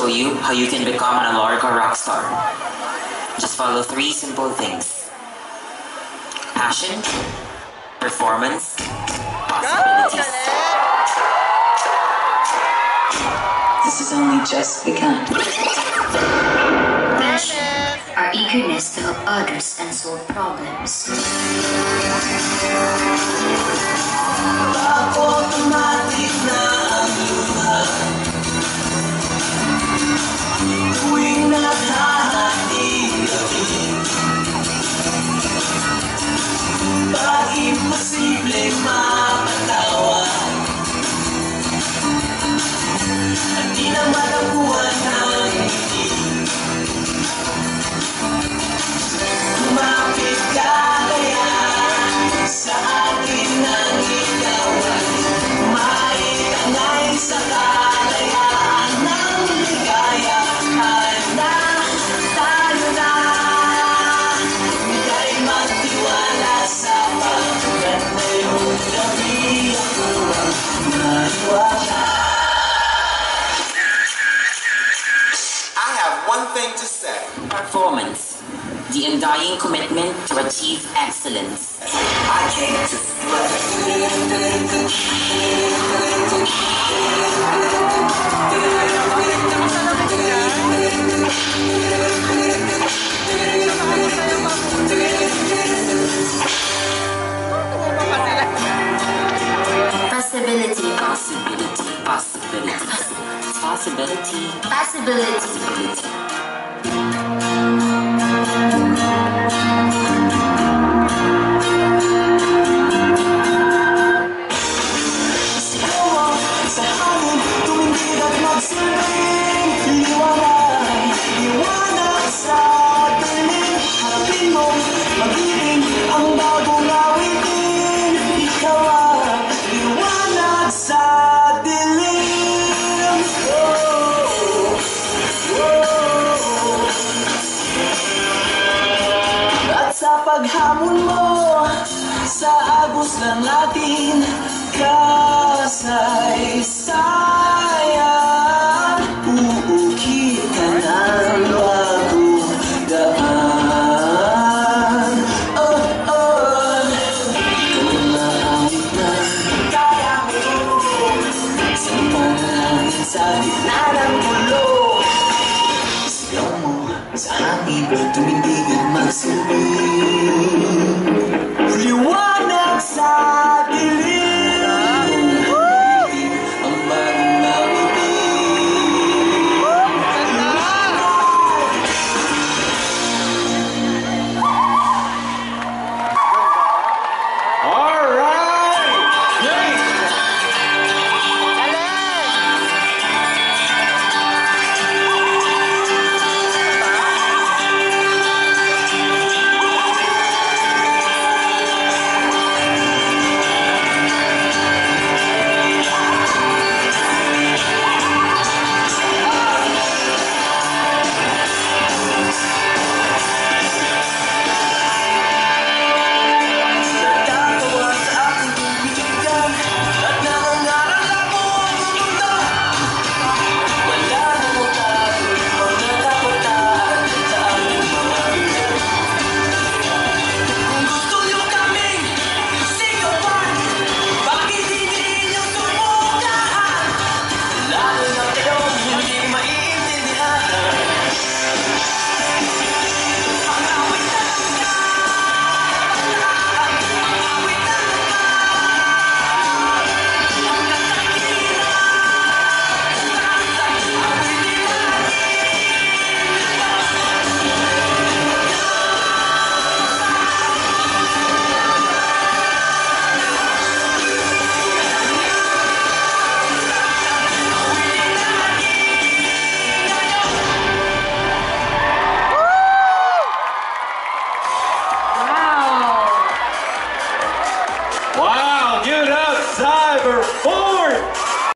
you how you can become an Alorica rock star. Just follow 3 simple things: passion, performance, possibilities. This is only just begun. Passion, our eagerness to help others and solve problems. Automatic na ang luha. Tuwing naghahating gabi, pag imposibleng mapatawan, at di na malabuhan ng ngiti. Lumapit ka kaya sa akin ng ikaw ay maitangay sa kalayaan ng ligaya. Handa tayo na, ika'y magtiwala sa pagkat ngayong gabi ako ang maiwala. I have one thing to say. Performance, the undying commitment to achieve excellence. I came to Possibility. Possibility, possibility, possibility, Possibility. Sa hangin, tumingin at magsilbing liwanag. Liwanag sa dilim, harapin mo, magiging ang bagong awitin. Ikaw ang liwanag sa dilim. At sa paghamon mo, sa agos ng ating kasaysayan, uukit ka ng bagong daan. Oh, oh, ikaw na ang gitna, kaya mo samantalangin sa gitna ng gulo. Sigaw mo sa hangin, tumindig at magsilbing liwanag sa dilim. Ang bagong awitin. All right! Great! Natatawa sa aking tumigan at nangangarap ako ang mundo. Wala nang magtago, mga dapat sa aking mga bigyan. Kung gusto niyo kaming sigawan, bakit hindi niyo subukan? Lalo na kayong hindi maiintindihan. Ang awit na Wow, give it up, Cyber Ford!